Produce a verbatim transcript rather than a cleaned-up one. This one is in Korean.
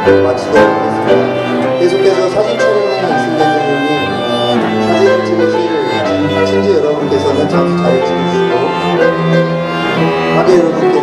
마치도록 하겠습니다. 계속해서 사진 촬영에 있을 예정이니 사진을 찍으실 친지 여러분께서는 잠시 자리 찍으시고 관계 여러분께